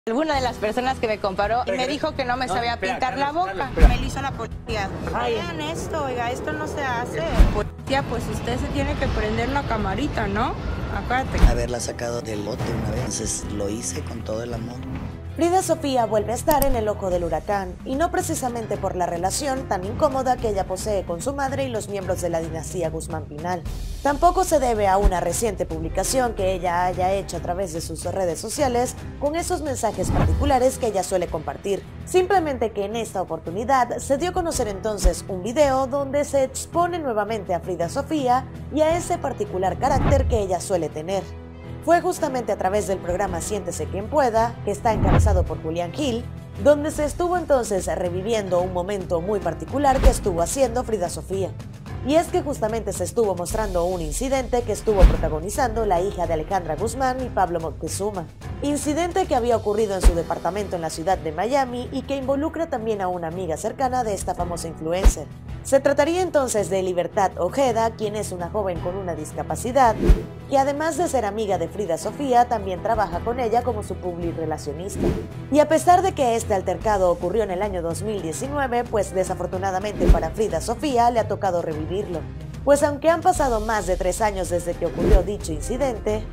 Alguna de las personas que me comparó y me dijo que no me sabía pintar la boca. Me lo hizo la policía. Vean esto, oiga, esto no se hace. Policía, pues usted se tiene que prender la camarita, ¿no? Acuérdate. Haberla sacado del bote una vez, entonces lo hice con todo el amor. Frida Sofía vuelve a estar en el ojo del huracán, y no precisamente por la relación tan incómoda que ella posee con su madre y los miembros de la dinastía Guzmán Pinal. Tampoco se debe a una reciente publicación que ella haya hecho a través de sus redes sociales con esos mensajes particulares que ella suele compartir. Simplemente que en esta oportunidad se dio a conocer entonces un video donde se expone nuevamente a Frida Sofía y a ese particular carácter que ella suele tener. Fue justamente a través del programa Siéntese Quien Pueda, que está encabezado por Julián Gil, donde se estuvo entonces reviviendo un momento muy particular que estuvo haciendo Frida Sofía. Y es que justamente se estuvo mostrando un incidente que estuvo protagonizando la hija de Alejandra Guzmán y Pablo Moctezuma. Incidente que había ocurrido en su departamento en la ciudad de Miami y que involucra también a una amiga cercana de esta famosa influencer. Se trataría entonces de Libertad Ojeda, quien es una joven con una discapacidad, que además de ser amiga de Frida Sofía, también trabaja con ella como su publirelacionista. Y a pesar de que este altercado ocurrió en el año 2019, pues desafortunadamente para Frida Sofía le ha tocado revivirlo. Pues aunque han pasado más de 3 años desde que ocurrió dicho incidente,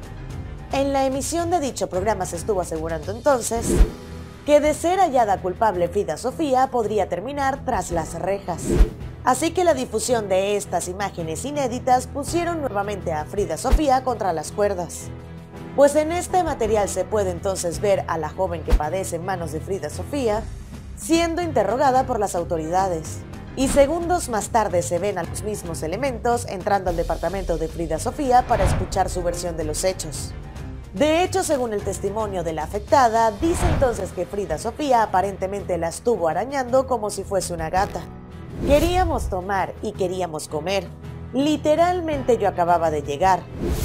en la emisión de dicho programa se estuvo asegurando entonces que de ser hallada culpable Frida Sofía podría terminar tras las rejas. Así que la difusión de estas imágenes inéditas pusieron nuevamente a Frida Sofía contra las cuerdas. Pues en este material se puede entonces ver a la joven que padece en manos de Frida Sofía siendo interrogada por las autoridades. Y segundos más tarde se ven a los mismos elementos entrando al departamento de Frida Sofía para escuchar su versión de los hechos. De hecho, según el testimonio de la afectada, dice entonces que Frida Sofía aparentemente la estuvo arañando como si fuese una gata. Queríamos tomar y queríamos comer. Literalmente yo acababa de llegar.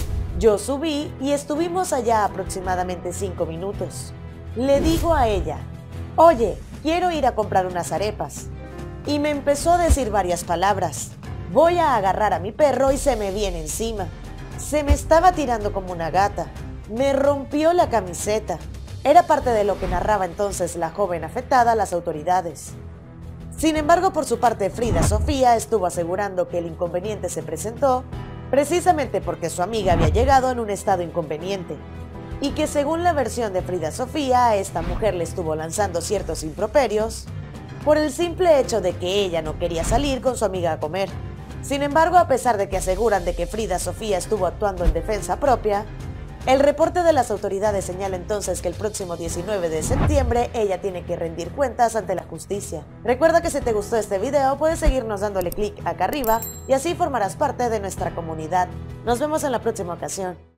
Yo subí y estuvimos allá aproximadamente 5 minutos. Le digo a ella, oye, quiero ir a comprar unas arepas. Y me empezó a decir varias palabras. Voy a agarrar a mi perro y se me viene encima. Se me estaba tirando como una gata. Me rompió la camiseta. Era parte de lo que narraba entonces la joven afectada a las autoridades. Sin embargo, por su parte, Frida Sofía estuvo asegurando que el inconveniente se presentó precisamente porque su amiga había llegado en un estado inconveniente y que según la versión de Frida Sofía, a esta mujer le estuvo lanzando ciertos improperios por el simple hecho de que ella no quería salir con su amiga a comer. Sin embargo, a pesar de que aseguran de que Frida Sofía estuvo actuando en defensa propia, el reporte de las autoridades señala entonces que el próximo 19 de septiembre ella tiene que rendir cuentas ante la justicia. Recuerda que si te gustó este video puedes seguirnos dándole clic acá arriba y así formarás parte de nuestra comunidad. Nos vemos en la próxima ocasión.